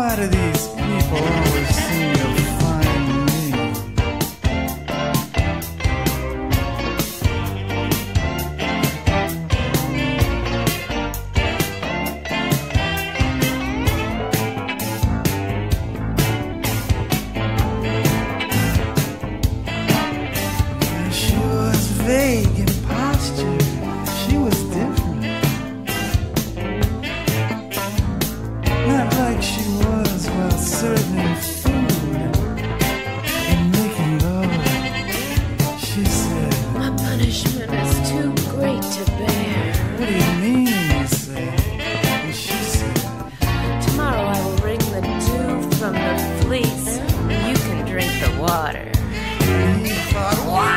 Why do these people always seem to find me? She was vague in posture. She was different. Not like she was while serving food and making love. She said, My punishment is too great to bear. what do you mean, you say? And she said, Tomorrow I will wring the dew from the fleece. You can drink the water. and he thought, why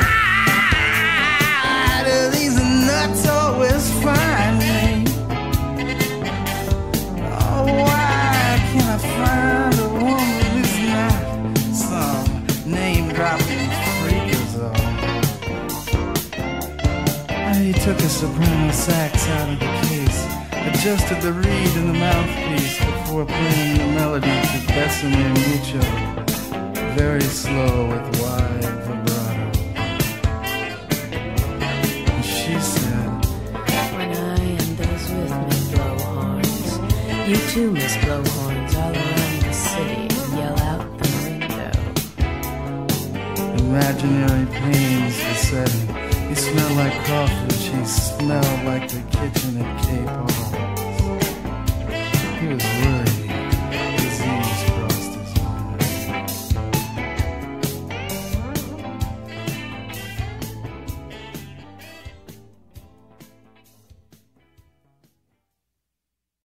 do these nuts always find me? Oh, why can't I find a woman who's not some name-dropping freak is all? And he took his soprano sax out of the case, adjusted the reed in the mouthpiece before playing the melody to Besame Mucho, very slow with wide vibrato. And she said, When I and those with me blow horns, you too must blow horns all around the city and yell out the window. imaginary pains beset him. He smelled like crawfish, he smelled like the kitchen at Cape Hall.